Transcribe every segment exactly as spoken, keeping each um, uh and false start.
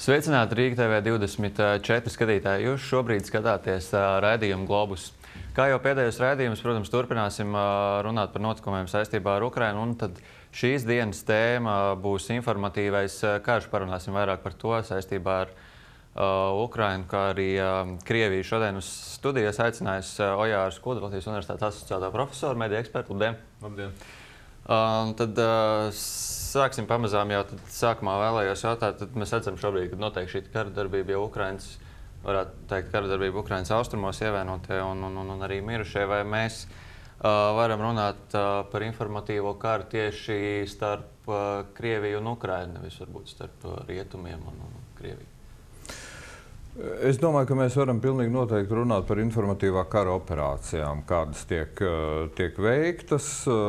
Sveicināti Rīga T V divdesmit četri skatītāji. Jūs šobrīd skatāties raidījumu Globus. Kā jau pēdējos raidījumus, protams, turpināsim runāt par notikumiem saistībā ar Ukrainu, un tad šīs dienas tēma būs informatīvais karš. Parunāsim vairāk par to saistībā ar uh, Ukrainu, kā arī uh, Krieviju. Šodien uz studijas aicinājis uh, Ojāru Skudru, Latvijas Universitātes asociētā profesora, mediju ekspertu. Labdien! Labdien! Uh, tad uh, sāksim pamazām jau. Tad sākumā vēlējos jautāt, tad mēs redzam šobrīd, kad notiek šī kara darbība jau Ukrainas, varētu teikt, kara darbība Ukrainas austrumos ievainotie un, un, un, un arī mirušie. Vai mēs uh, varam runāt uh, par informatīvo karu tieši starp uh, Krieviju un Ukrainu, nevis varbūt starp uh, rietumiem un, un Krieviju? Es domāju, ka mēs varam pilnīgi noteikti runāt par informatīvā kara operācijām, kādas tiek, tiek veiktas.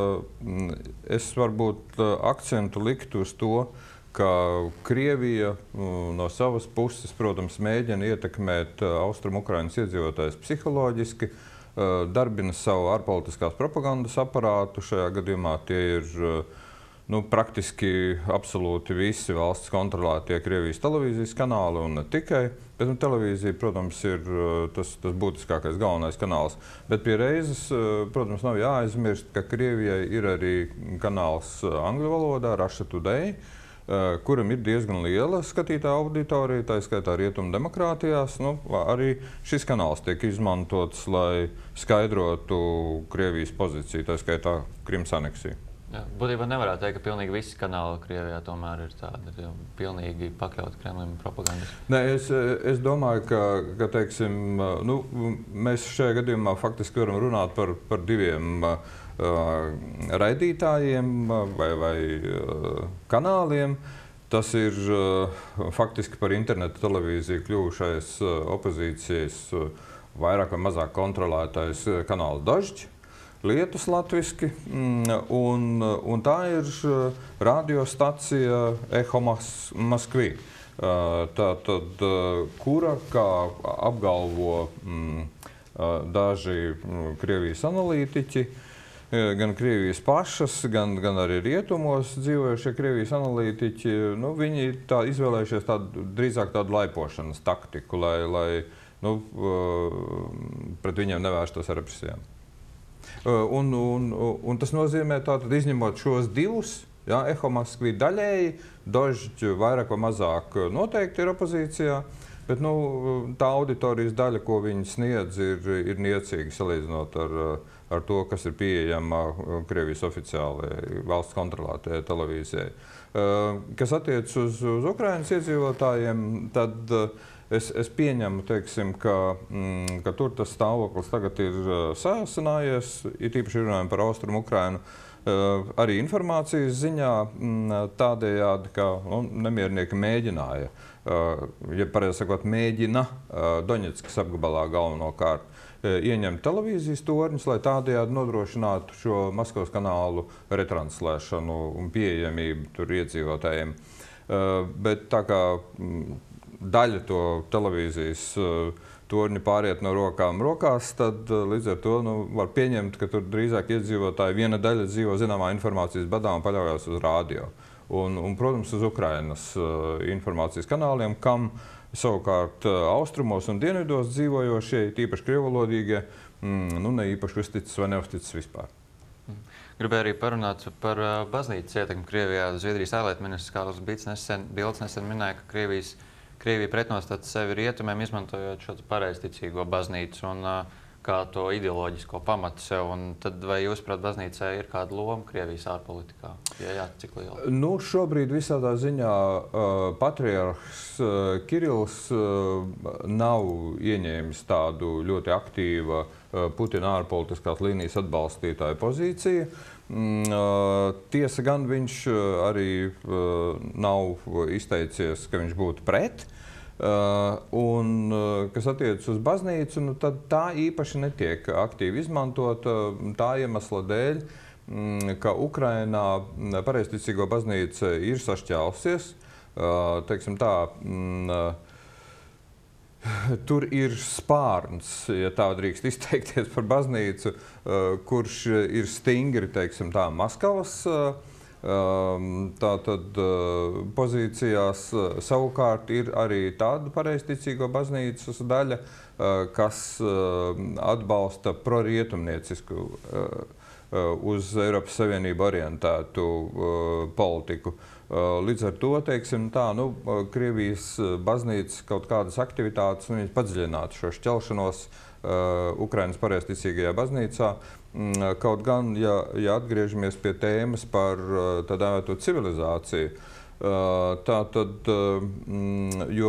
Es varbūt akcentu liktu uz to, ka Krievija no savas puses, protams, mēģina ietekmēt Austrumu Ukrainas iedzīvotājus psiholoģiski, darbina savu ārpolitiskās propagandas aparātu. Šajā gadījumā tie ir Nu, praktiski absolūti visi valsts kontrolētie Krievijas televīzijas kanāli un ne tikai. Bet nu, televīzija, protams, ir tas, tas būtiskākais galvenais kanāls. Bet pie reizes, protams, nav jāaizmirst, ka Krievijai ir arī kanāls angļu valodā, Russia Today, kuram ir diezgan liela skatītāja auditorija, tā skaitā rietumu demokrātijās. Nu, arī šis kanāls tiek izmantots, lai skaidrotu Krievijas pozīciju, tā skaitā Krimas aneksiju. Jā, būtībā nevarētu teikt, ka pilnīgi visi kanāli Krievijā tomēr ir tādi pilnīgi pakļauti Kremlim propagandas. Nē, es, es domāju, ka, ka teiksim, nu, mēs šajā gadījumā faktiski varam runāt par, par diviem uh, raidītājiem vai, vai uh, kanāliem. Tas ir uh, faktiski par internetu televīziju kļuvušais uh, opozīcijas uh, vairāk vai mazāk kontrolētais uh, kanāls Dožģi. Lietus latviski, un, un tā ir radiostacija Eho Moskvi, tā tad, kura, kā apgalvo m, daži Krievijas analītiķi, gan Krievijas pašas, gan, gan arī rietumos dzīvojušie Krievijas analītiķi, nu, viņi tā izvēlējušies tādu, drīzāk tādu laipošanas taktiku, lai, lai nu, pret viņiem nevērstos ar represijām. Un, un, un tas nozīmē, tātad izņemot šos divus, jā, Eho Moskvi daļēji, Dožģi vairāk vai mazāk noteikti ir opozīcijā, bet nu, tā auditorijas daļa, ko viņi sniedz, ir, ir niecīga salīdzinot ar, ar to, kas ir pieejama Krievijas oficiālajai valsts kontrolētajai televīzijai. Kas attiec uz, uz Ukrainas iedzīvotājiem, tad Es, es pieņemu, teiksim, ka, mm, ka tur tas stāvoklis tagad ir uh, sāsinājies, ir īpaši runājam par Austrumu Ukrainu, uh, arī informācijas ziņā mm, tādējādi, ka nu, nemiernieki mēģināja, uh, ja pareizi sakot, mēģina uh, Doņetskas apgabalā galvenokārt uh, ieņemt televīzijas torņus, lai tādējādi nodrošinātu šo Maskavas kanālu retranslēšanu un pieejamību tur iedzīvotājiem. Uh, bet tā kā mm, daļa to televīzijas uh, torņu pāriet no rokām rokās, tad uh, līdz ar to nu, var pieņemt, ka tur drīzāk iedzīvotāji viena daļa dzīvo zināmā informācijas badā un paļaujas uz rādio. Un, un, protams, uz Ukrainas uh, informācijas kanāliem, kam savukārt uh, austrumos un dienvidos dzīvojošie, tīpaši krievalodīgie, mm, nu, ne īpaši uzticis vai neuzticis vispār. Gribēju arī parunāt par uh, baznīcas ietekmi Krievijā. Zviedrijas ārlietu ministrs Kārlis Bilds nesen, Bilds nesen minēja, ka Krievijas Krievija pretnostat sevi rietumiem, izmantojot šo pareizticīgo baznīcu un uh, kā to ideoloģisko pamatu sev. Un tad vai jūs, prāt, baznīcai ir kāda loma Krievijas ārpolitikā? Ja jā, cik liela? Nu, šobrīd visādā ziņā uh, patriarhs uh, Kirills uh, nav ieņēmis tādu ļoti aktīvu uh, Putina ārpolitiskās līnijas atbalstītāju pozīciju. Mm, uh, tiesa gan viņš uh, arī uh, nav izteicies, ka viņš būtu pret. Uh, un, uh, kas attiecas uz baznīcu, nu, tad tā īpaši netiek aktīvi izmantota tā iemesla dēļ, mm, ka Ukrainā pareizticīgo baznīca ir sašķēlusies. Uh, teiksim tā, mm, Tur ir spārns, ja tā drīkst izteikties par baznīcu, uh, kurš ir stingri, teiksim tā, Maskavas uh, Tātad pozīcijās savukārt ir arī tāda pareizticīgo baznīcas daļa, kas atbalsta prorietumniecisku uz Eiropas Savienību orientētu politiku. Līdz ar to, teiksim tā, nu, Krievijas baznīcas kaut kādas aktivitātes, nu, viņas padziļinātu šo šķelšanos Ukrainas pareizticīgajā baznīcā. Kaut gan, ja, ja atgriežamies pie tēmas par tā dēvēto civilizāciju, tā tad, jo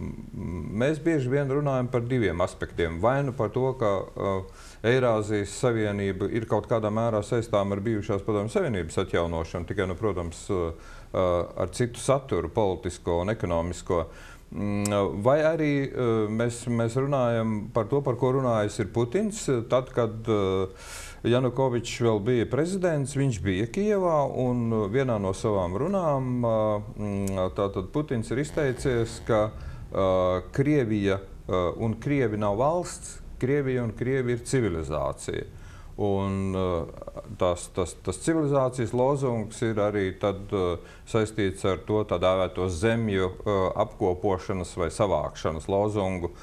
mēs bieži vien runājam par diviem aspektiem. Vai nu par to, ka Eirāzijas Savienība ir kaut kādā mērā saistām ar bijušās Padomju Savienības atjaunošanu, tikai, nu, protams, ar citu saturu, politisko un ekonomisko. Vai arī mēs, mēs runājam par to, par ko runājis ir Putins, tad, kad Janukovičs vēl bija prezidents, viņš bija Kijevā, un vienā no savām runām tātad Putins ir izteicies, ka Krievija un Krievi nav valsts, Krievija un Krievi ir civilizācija. Un tas, tas, tas civilizācijas lozungs ir arī tad saistīts ar to tā dēvēto zemju apkopošanas vai savākšanas lozungu.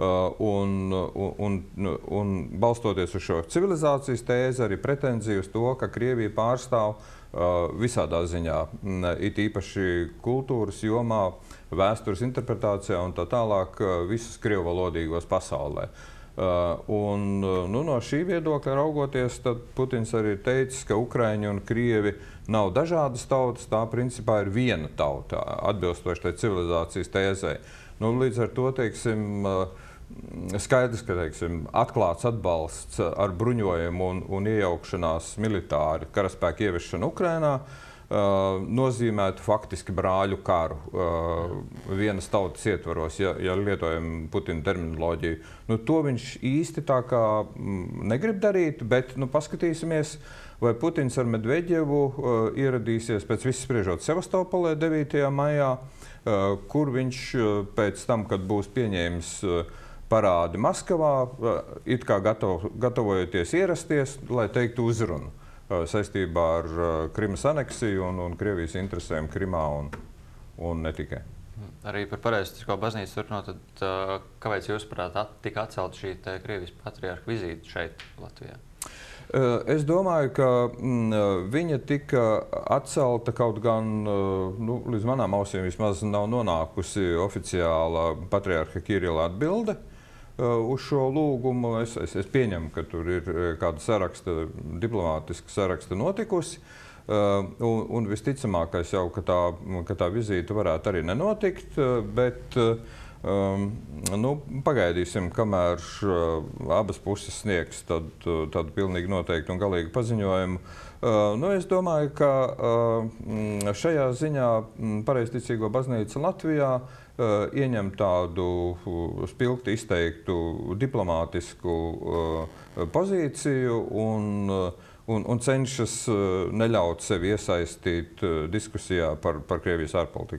Un, un, un balstoties uz šo civilizācijas tēzi, arī pretenziju uz to, ka Krievija pārstāv visādā ziņā, it īpaši kultūras jomā, vēstures interpretācijā un tā tālāk visus krievvalodīgos pasaulē. Uh, un, nu, no šī viedokļa raugoties, tad Putins arī ir teicis, ka Ukraiņi un Krievi nav dažādas tautas, tā principā ir viena tauta, atbilstoši tai civilizācijas tēzei. Nu, līdz ar to, teiksim, skaidrs, ka, teiksim, atklāts atbalsts ar bruņojumu un, un iejaukšanās militāri karaspēku ieviešanu Ukrainā Uh, nozīmētu faktiski brāļu karu uh, vienas tautas ietvaros, ja, ja lietojam Putina terminoloģiju. Nu, to viņš īsti tā kā mm, negrib darīt, bet nu, paskatīsimies, vai Putins ar Medveģevu uh, ieradīsies pēc viss spriežot Sevastopolē devītajā maijā, uh, kur viņš uh, pēc tam, kad būs pieņēmis uh, parādi Maskavā, uh, it kā gatavo, gatavojoties ierasties, lai teiktu uzrunu saistībā ar Krimas aneksiju un, un Krievijas interesēm Krimā un, un ne tikai. Arī par pareizticīgo baznīcu turpinot, tad kāpēc jūs prāt at, tika atcelt šī te Krievijas patriarha vizīte šeit Latvijā? Es domāju, ka mm, viņa tika atcelta, kaut gan nu, līdz manām ausīm vismaz nav nonākusi oficiāla patriarha Kirila atbilde. Uz šo lūgumu es, es, es pieņemu, ka tur ir kāda saraksta, diplomātiska saraksta notikusi. Uh, un, un visticamākais jau, ka tā, ka tā vizīte varētu arī nenotikt, bet um, nu, pagaidīsim, kamēr uh, abas puses sniegs tad, tādu pilnīgi noteiktu un galīgu paziņojumu. Uh, nu, es domāju, ka uh, šajā ziņā pareizticīgo baznīca Latvijā Uh, ieņem tādu uh, spilgti izteiktu diplomātisku uh, pozīciju un, uh, un, un cenšas uh, neļaut sevi iesaistīt uh, diskusijā par, par Krievijas ārpolitiku.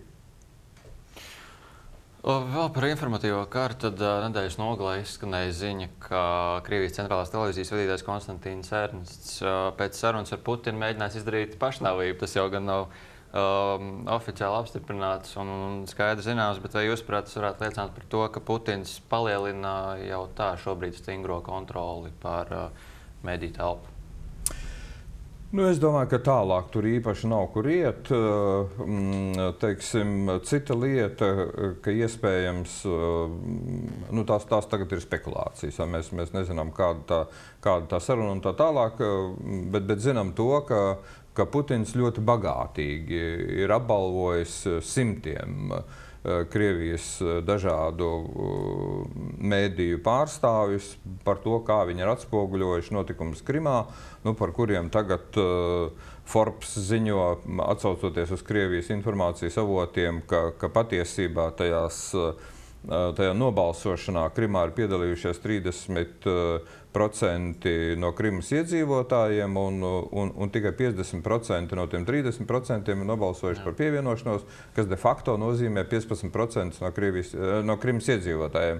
Vēl par informatīvo karu, tad uh, nedēļas nogalē izskanēja ziņa, ka Krievijas centrālās televīzijas vadītājs Konstantīns Ernsts uh, pēc sarunas ar Putinu mēģinās izdarīt pašnāvību. Tas jau gan nav Um, oficiāli apstiprināts un, un skaidrs zināms, bet vai jūs, prāt, varētu liecināt par to, ka Putins palielina jau tā šobrīd stingro kontroli pār uh, mediju telpu? Nu, es domāju, ka tālāk tur īpaši nav kur iet. Teiksim, cita lieta, ka iespējams, nu, tās, tās tagad ir spekulācijas. Mēs, mēs nezinām, kāda tā, kāda tā saruna un tā tālāk, bet, bet zinām to, ka ka Putins ļoti bagātīgi ir apbalvojis simtiem Krievijas dažādu mēdīju pārstāvjus par to, kā viņi ir atspoguļojuši notikumus Krimā, nu, par kuriem tagad uh, Forbes ziņo, atsaucoties uz Krievijas informācijas avotiem, ka, ka patiesībā tajās uh, tajā nobalsošanā Krimā ir piedalījušies trīsdesmit procenti no Krimas iedzīvotājiem, un, un, un tikai piecdesmit procenti no tiem trīsdesmit procentiem ir nobalsojuši par pievienošanos, kas de facto nozīmē piecpadsmit procenti no, Krievijas, no Krimas iedzīvotājiem.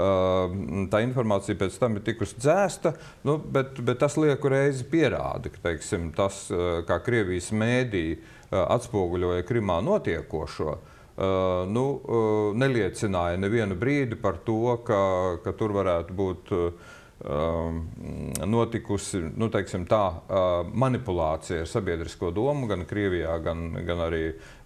Tā informācija pēc tam ir tikusi dzēsta, nu, bet, bet tas lieku reizi pierāda, ka teiksim, tas, kā Krievijas mēdī atspoguļoja Krimā notiekošo, Uh, nu, uh, neliecināja nevienu brīdi par to, ka, ka tur varētu būt uh, notikusi nu, teiksim, tā, uh, manipulācija ar sabiedrisko domu gan Krievijā, gan, gan arī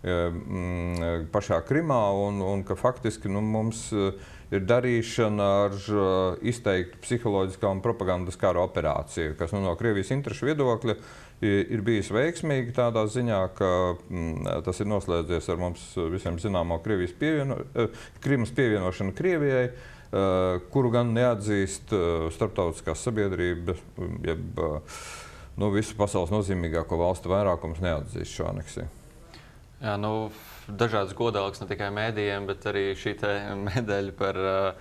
uh, pašā Krimā, un, un ka faktiski nu, mums uh, ir darīšana ar uh, izteiktu psiholoģiskā un propagandas kara operāciju, kas nu, no Krievijas interešu viedokļa ir bijis veiksmīgi tādā ziņā, ka mm, tas ir noslēdzies ar mums visiem zināmo Krievijas pievieno, Krimas pievienošanu Krievijai, uh, kuru gan neatzīst uh, starptautiskās sabiedrības, jeb uh, nu, visu pasaules nozīmīgāko valstu vairākums neatzīst šo aneksiju. Jā, nu, dažādas godalgas ne tikai mēdījiem, bet arī šī te medaļa par,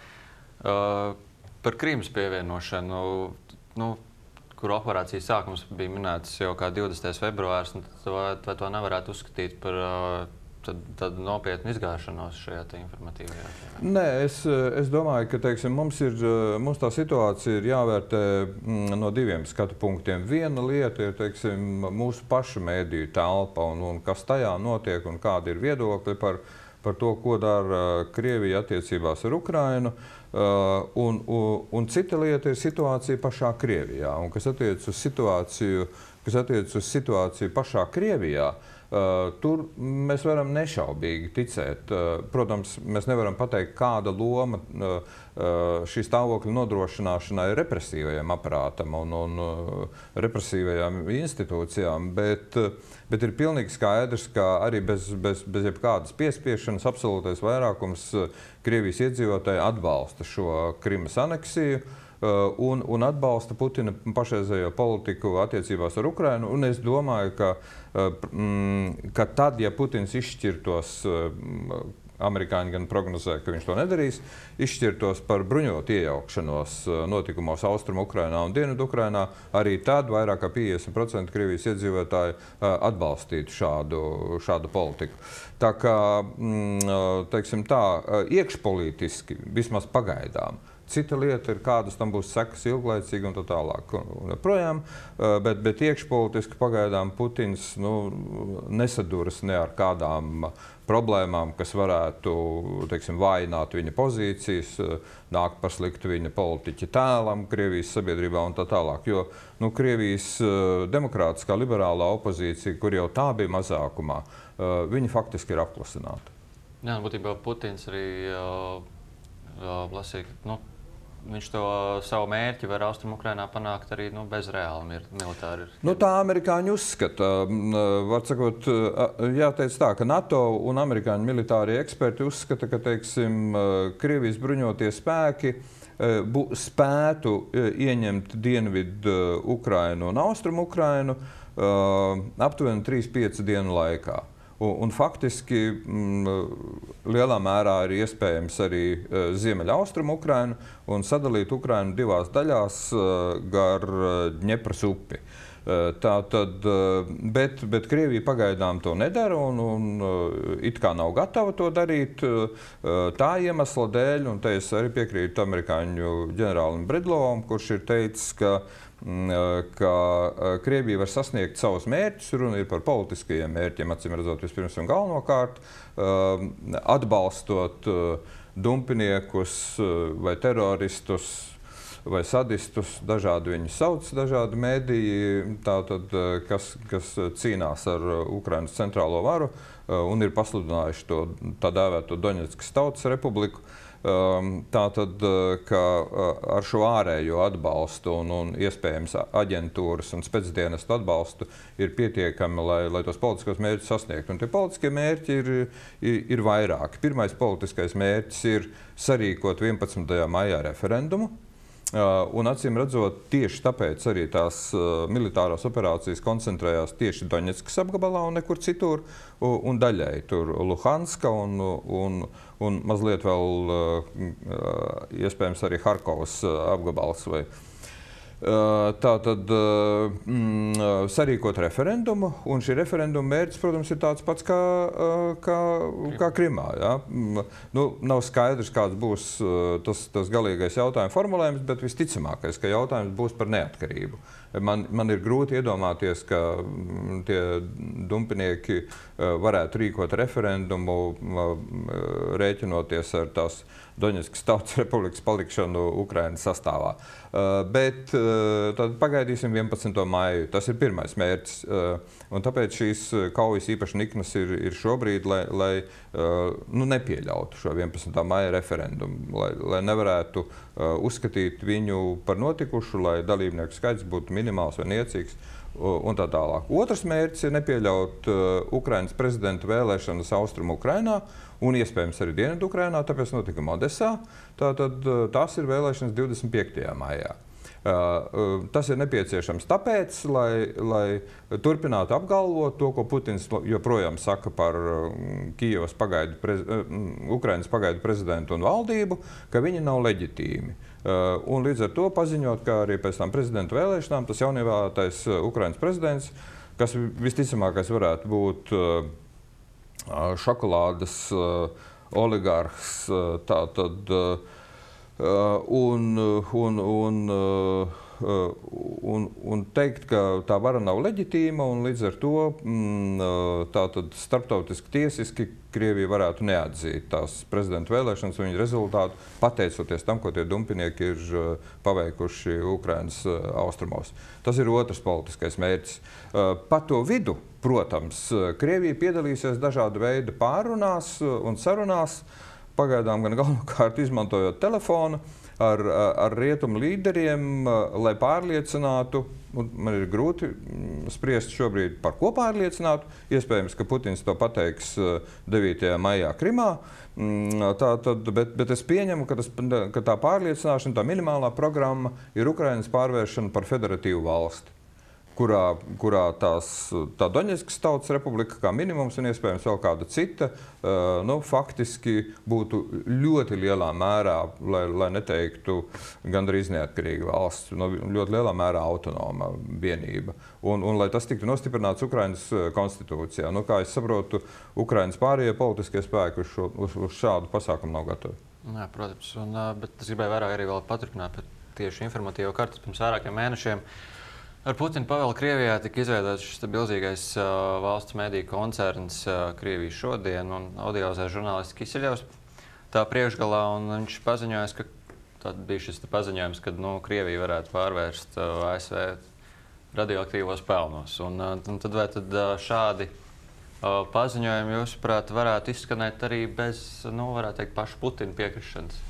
uh, par Krimas pievienošanu. Nu, kur operācijas sākums bija minēts jau kā divdesmitais februārs, vai, vai to nevarētu uzskatīt par tad, tad nopietnu izgāšanos šajā informatīvajā? Nē, es, es domāju, ka teiksim, mums, ir, mums tā situācija ir jāvērtē no diviem skatu punktiem. Viena lieta ir teiksim, mūsu pašu mēdīju telpa un, un kas tajā notiek un kādi ir viedokļi par, par to, ko dara Krievija attiecībās ar Ukrainu. Uh, un, un, un cita lieta ir situācija pašā Krievijā. Un, kas attiec uz situāciju, kas attiec uz situāciju pašā Krievijā, uh, tur mēs varam nešaubīgi ticēt. Uh, protams, mēs nevaram pateikt, kāda loma uh, šī stāvokļa nodrošināšanai represīvajam aparātam un, un uh, represīvajām institūcijām, bet, bet ir pilnīgi skaidrs, ka arī bez, bez, bez jebkādas piespiešanas absolūtais vairākums Krievijas iedzīvotāji atbalsta šo Krimas aneksiju uh, un, un atbalsta Putina pašreizējo politiku attiecībās ar Ukrainu. Un es domāju, ka, uh, mm, ka tad, ja Putins izšķirtos, uh, amerikāņi gan prognozē, ka viņš to nedarīs, izšķirtos par bruņotu iejaukšanos notikumos Austrumu Ukrainā un Dienvidu Ukrainā, arī tad vairāk kā piecdesmit procenti Krievijas iedzīvotāji atbalstītu šādu, šādu politiku. Tā kā, teiksim tā, iekšpolitiski vismaz pagaidām. Cita lieta ir, kādas tam būs sekas ilglaicīgi un tā tālāk. Un projām, bet, bet iekšpolitiski pagaidām Putins nu, nesaduras ne ar kādām problēmām, kas varētu teiksim, vājināt viņa pozīcijas, nākt par sliktu viņa politiķa tēlam Krievijas sabiedrībā un tā tālāk. Jo nu, Krievijas demokrātiskā liberālā opozīcija, kur jau tā bija mazākumā, viņa faktiski ir apklusināta. Jā, būtībā Putins arī uh, lasīja, ka nu, viņš to savu mērķi var Austrumu Ukrainā panākt arī nu, bez reāli militāri. Nu, tā amerikāņi uzskata. Var sakot, jāteic tā, ka NATO un amerikāņu militārie eksperti uzskata, ka teiksim, Krievijas bruņotie spēki bu, spētu ieņemt Dienvidu Ukrainu un Austrumu Ukrainu aptuveni trīs pieci dienu laikā. Un, un faktiski m, lielā mērā ir iespējams arī uh, Ziemeļaustrumu Ukrainu un sadalīt Ukrainu divās daļās uh, gar Dņepras upi. Uh, tā tad, uh, bet, bet Krievija pagaidām to nedara un, un uh, it kā nav gatava to darīt uh, tā iemesla dēļ, un te es arī piekrītu amerikāņu ģenerālim Bredlovam, kurš ir teicis, ka ka Krievija var sasniegt savus mērķus, runa ir par politiskajiem mērķiem, acīm redzot, vispirms un galvenokārt, atbalstot dumpiniekus vai teroristus vai sadistus, dažādi viņi sauc, dažādi mediji, tātad, kas, kas cīnās ar Ukrainas centrālo varu un ir pasludinājuši to tā dēvēto Doņetskas Tautas Republiku. Tātad, ka ar šo ārējo atbalstu un, un iespējams aģentūras un specdienestu atbalstu ir pietiekami, lai, lai tos politiskos mērķus sasniegtu. Un tie politiskie mērķi ir, ir, ir vairāki. Pirmais politiskais mērķis ir sarīkot vienpadsmitajā maijā referendumu, Un acīm redzot, tieši tāpēc arī tās militārās operācijas koncentrējās tieši Doņetskas apgabalā un nekur citur, un daļai tur Luhanska un, un, un mazliet vēl iespējams arī Harkovas apgabals. Vai. Tā tad mm, sarīkot referendumu, un šī referenduma mērķis, protams, ir tāds pats kā, kā, kā Krimā. Ja? Nu, nav skaidrs, kāds būs tas, tas galīgais jautājuma formulējums, bet visticamākais, ka jautājums būs par neatkarību. Man, man ir grūti iedomāties, ka tie dumpinieki varētu rīkot referendumu, rēķinoties ar tās Doņetskas Tautas Republikas palikšanu Ukrainas sastāvā. Bet tad pagaidīsim vienpadsmito maiju. Tas ir pirmais mērķis. Un tāpēc šīs kaujas īpaši niknas ir, ir šobrīd, lai, lai nu, nepieļautu šo vienpadsmitā maija referendumu, lai, lai nevarētu uzskatīt viņu par notikušu, lai dalībnieku skaits būtu minimāls vai niecīgs un tā tālāk. Otrs mērķis ir nepieļaut Ukrainas prezidenta vēlēšanas Austrumu Ukrainā un iespējams arī Dienvidu Ukrainā, tāpēc notikuma Odesā. Tātad tās ir vēlēšanas divdesmit piektajā maijā. Tas ir nepieciešams tāpēc, lai, lai turpinātu apgalvot to, ko Putins joprojām saka par Kijevas pagaidu, prez, Ukrainas pagaidu prezidentu un valdību, ka viņi nav leģitīmi. Un līdz ar to paziņot, ka arī pēc tam prezidenta vēlēšanām tas jaunievēlētais Ukrainas prezidents, kas visticamākais varētu būt šokolādes oligarhs, tātad un, un, un, un, un teikt, ka tā vara nav leģitīma un līdz ar to tātad starptautiski tiesiski Krievija varētu neatzīt tās prezidenta vēlēšanas un viņa rezultātu, pateicoties tam, ko tie dumpinieki ir paveikuši Ukrainas austrumos. Tas ir otrs politiskais mērķis. Pa to vidu, protams, Krievija piedalīsies dažādu veidu pārrunās un sarunās, pagaidām gan galvenokārt izmantojot telefonu ar, ar rietumu līderiem, lai pārliecinātu, un man ir grūti spriest šobrīd par ko pārliecinātu, iespējams, ka Putins to pateiks devītajā maijā Krimā, tā, tad, bet, bet es pieņemu, ka, tas, ka tā pārliecināšana, tā minimālā programma ir Ukrainas pārvēršana par federatīvu valsti. Kurā, kurā tās, tā Doņetskas Tautas Republika kā minimums un iespējams vēl kāda cita, nu, faktiski būtu ļoti lielā mērā, lai, lai neteiktu gandrīz neatkarīga valsts, nu, ļoti lielā mērā autonoma vienība. Un, un lai tas tiktu nostiprināts Ukrainas konstitūcijā. Nu, kā es saprotu, Ukrainas pārējie politiskie spēki uz, šo, uz, uz šādu pasākumu nav gatavi. Jā, protams, un, bet es gribēju vairāk arī vēl paturpināt par tieši informatīvo kartu pirms vairākiem mēnešiem. Ar Putina pavēlu Krievijā tika izveidots šis milzīgais uh, valsts mediju koncerns uh, Krievija šodien un audiovizuālais žurnālists Kiseļevs tā priekšgalā, un viņš paziņoja, ka tad bija šis paziņojums, ka nu, Krievija varētu pārvērst uh, A S V radioaktīvos pelnos. Un, uh, un tad vai tad uh, šādi uh, paziņojumi, jūsuprāt, varētu izskanēt arī bez, nu, varētu teikt, pašu Putina piekrišanas?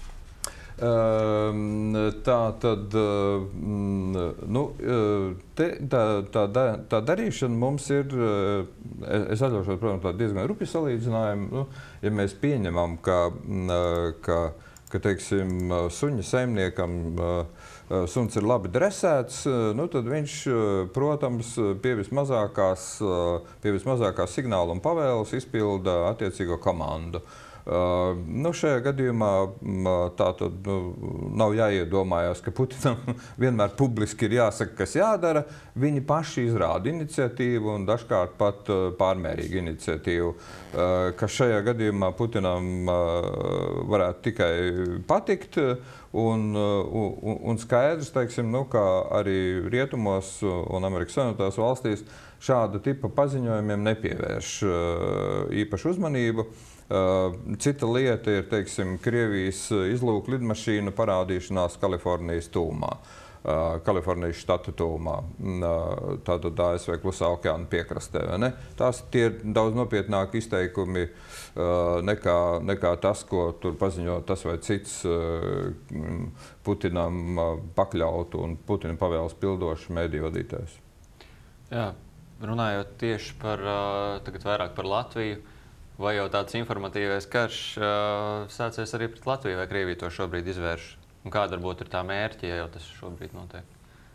Tā tad, nu, te, tā, tā, tā darīšana mums ir, es atļaušos, protams, tā diezgan rupi salīdzinājumu, nu, ja mēs pieņemam, ka, ka, ka teiksim, suņa saimniekam suns ir labi dresēts, nu, tad viņš, protams, pie vismazākās, pie vismazākās signāla un pavēles izpilda attiecīgo komandu. Uh, nu, šajā gadījumā tā tad nu, nav jāiedomājās, ka Putinam vienmēr publiski ir jāsaka, kas jādara. Viņi paši izrāda iniciatīvu un dažkārt pat uh, pārmērīgu iniciatīvu, uh, kas šajā gadījumā Putinam uh, varētu tikai patikt. Un, un, un skaidrs, teiksim, nu, ka arī rietumos un Amerikas Savienotās valstīs šāda tipa paziņojumiem nepievērš uh, īpašu uzmanību. Uh, cita lieta ir, teiksim, Krievijas izlūku lidmašīnu parādīšanās Kalifornijas tūmā, uh, Kalifornijas štata tūmā, uh, tātad A S V Klusā okeāna piekrastē. Ne? Tās tie ir daudz nopietnāki izteikumi uh, nekā, nekā tas, ko tur paziņo tas vai cits uh, Putinam uh, pakļautu un Putina pavēles pildošu mediju vadītājs. Jā, runājot tieši par, uh, tagad vairāk par Latviju, vai jau tāds informatīvais karš uh, sācies arī pret Latviju, vai Krievija to šobrīd izvērš? Un kāda varbūt ir tā mērķi, ja jau tas šobrīd notiek?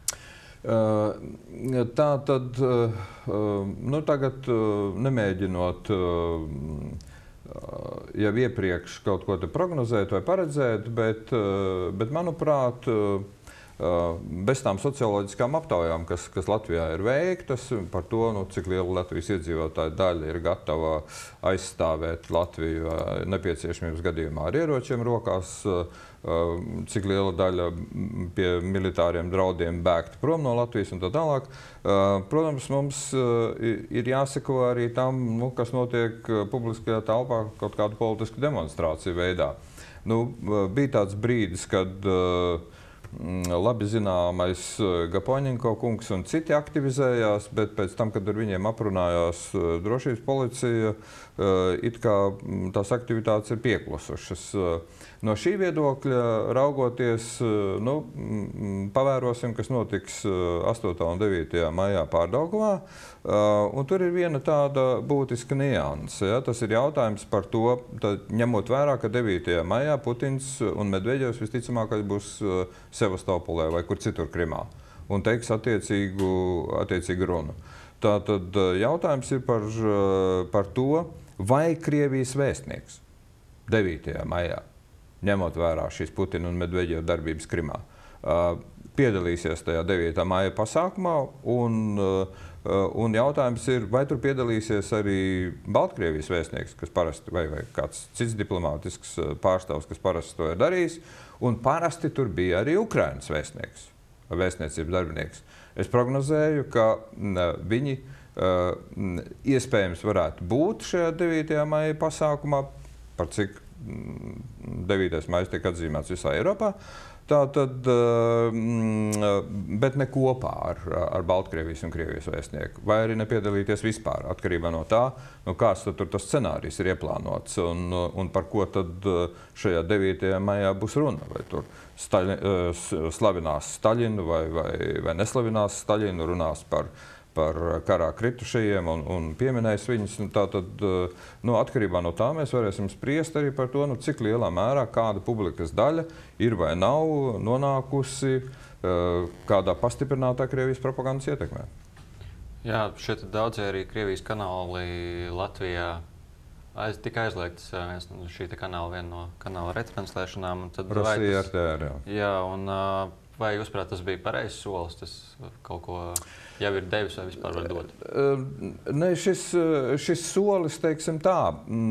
Uh, tā tad, uh, nu tagad uh, nemēģinot uh, jau iepriekš kaut ko te prognozēt vai paredzēt, bet, uh, bet manuprāt, uh, bez tām socioloģiskām aptaujām, kas, kas Latvijā ir veiktas, par to, nu, cik liela Latvijas iedzīvotāja daļa ir gatava aizstāvēt Latviju nepieciešamības gadījumā ar ieročiem rokās, cik liela daļa pie militāriem draudiem bēgt prom no Latvijas un tā tālāk. Protams, mums ir jāseko arī tam, nu, kas notiek publiskajā telpā kaut kādu politisku demonstrāciju veidā. Nu, bija tāds brīdis, kad labi zināmais Gapoņenko kungs un citi aktivizējās, bet pēc tam, kad ar viņiem aprunājās drošības policija, it kā tās aktivitātes ir pieklusušas. No šī viedokļa raugoties, nu, pavērosim, kas notiks astotā un devītajā maijā Pārdaugavā, un tur ir viena tāda būtiska nianse. Ja? Tas ir jautājums par to, tad, ņemot vērā, ka devītajā maijā Putins un Medveģevs visticamākais būs Sevastopolē vai kur citur Krimā un teiks attiecīgu, attiecīgu runu. Tātad jautājums ir par, par to, vai Krievijas vēstnieks devītajā maijā, ņemot vērā šīs Putina un Medveģeva darbības Krimā, piedalīsies tajā devītā maija pasākumā, un, un jautājums ir, vai tur piedalīsies arī Baltkrievijas vēstnieks, kas parasti, vai, vai kāds cits diplomātisks pārstāvs, kas parasti to ir darījis, un parasti tur bija arī Ukrainas vēstnieks, vēstniecības darbinieks. Es prognozēju, ka viņi iespējams varētu būt šajā devītajā maija pasākumā, par cik devītais maijs tiek atzīmēts visā Eiropā. Tātad, bet ne kopā ar, ar Baltkrievijas un Krievijas vēstnieku, vai arī nepiedalīties vispār, atkarībā no tā, nu, kāds tad tur tas scenārijs ir ieplānots un, un par ko tad šajā devītajā maijā būs runa. Vai tur Staļi, slavinās Staļinu vai, vai, vai neslavinās Staļinu, runās par par karā kritušajiem un, un pieminēs viņus. Tātad, nu, atkarībā no tā mēs varēsim spriest arī par to, nu, cik lielā mērā kāda publikas daļa ir vai nav nonākusi kādā pastiprinātā Krievijas propagandas ietekmē. Jā, šeit daudzi arī Krievijas kanāli Latvijā aiz, tika aizliegtas šī kanāla viena no kanāla retranslēšanām. Rosija R T R, jā. Jā, un vai jūs prāt, tas bija pareizs solis, tas kaut ko jau ir devis vai vispār var dot? Ne, šis, šis solis, teiksim tā,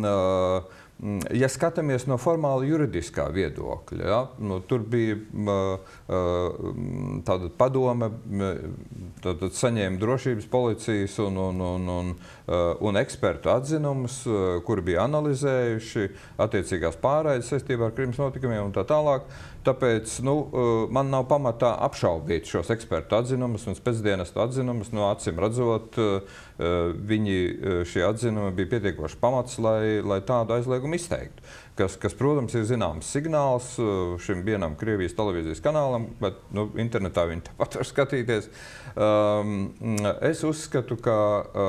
ja skatāmies no formāli juridiskā viedokļa, ja, nu, tur bija tāda padome, tātad saņēma drošības policijas un, un, un, un, un ekspertu atzinumus, kuri bija analizējuši attiecīgās pārraides saistībā ar Krimas notikumiem un tā tālāk. Tāpēc, nu, man nav pamatā apšaubīt šos ekspertu atzinumus un spēcdienestu atzinumus. No acīm redzot, viņi šie atzinumi bija pietiekoši pamats, lai, lai tādu aizliegumu izteiktu. Kas, kas, protams, ir zināms signāls šim vienam Krievijas televīzijas kanālam, bet, nu, internetā viņi tāpat var skatīties. Es uzskatu, ka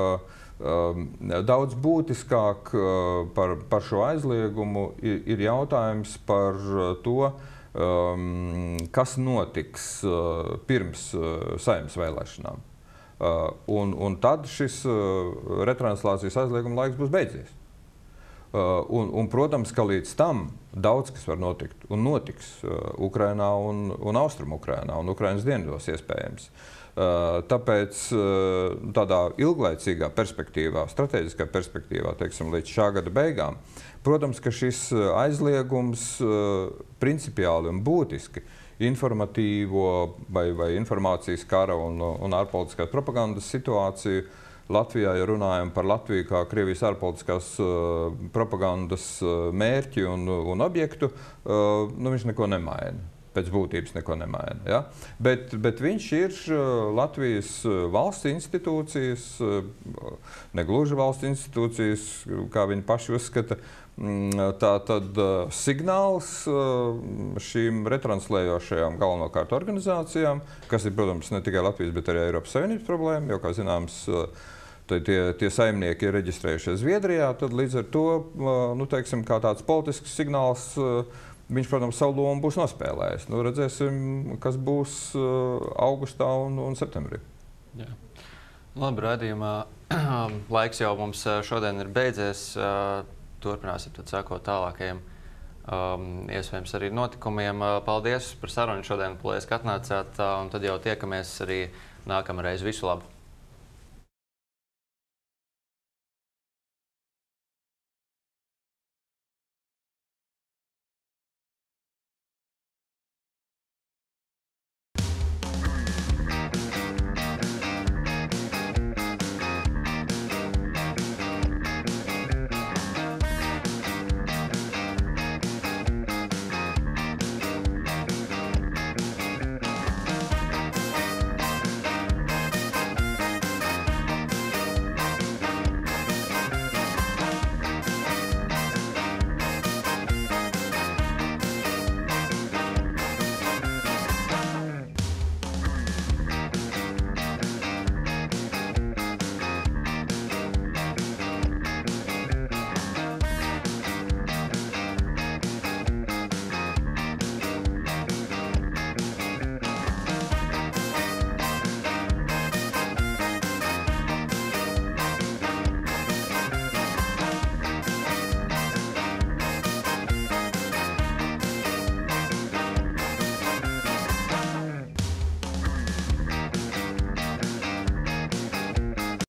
daudz būtiskāk par, par šo aizliegumu ir, ir jautājums par to, Um, kas notiks uh, pirms uh, Saeimas vēlēšanām. Uh, un, un tad šis uh, retranslācijas aizlieguma laiks būs beidzies. Uh, un, un, protams, ka līdz tam daudz kas var notikt un notiks uh, Ukrainā un, un Austrum Ukrainā un Ukrainas dienvidos iespējams. Uh, tāpēc uh, tādā ilglaicīgā perspektīvā, strateģiskā perspektīvā, teiksim, līdz šā gada beigām, protams, ka šis aizliegums uh, principiāli un būtiski informatīvo vai, vai informācijas kara un, un ārpolitiskās propagandas situāciju Latvijā, ja runājam par Latviju kā Krievijas ārpolitiskās uh, propagandas uh, mērķi un, un objektu, uh, nu, viņš neko nemaina. Pēc būtības neko nemaina. Ja? Bet, bet viņš ir Latvijas valsts institūcijas, negluži valsts institūcijas, kā viņi paši uzskata, tā tad signāls šīm retranslējošajām galvenokārt organizācijām, kas ir, protams, ne tikai Latvijas, bet arī Eiropas Savienības problēma, jo, kā zināms, tie, tie saimnieki ir reģistrējušies Zviedrijā, tad līdz ar to, nu, teiksim, kā tāds politisks signāls viņš, protams, savu lomu būs nospēlējis. Nu, redzēsim, kas būs augustā un, un septembrī. Jā. Labi, raidījumā laiks jau mums šodien ir beidzies. Turpināsim tad sekot tālākajiem um, iespējams arī notikumiem. Paldies par sarunu šodien, paldies, ka atnācāt, un tad jau tiekamies arī nākamreiz. Visu labu!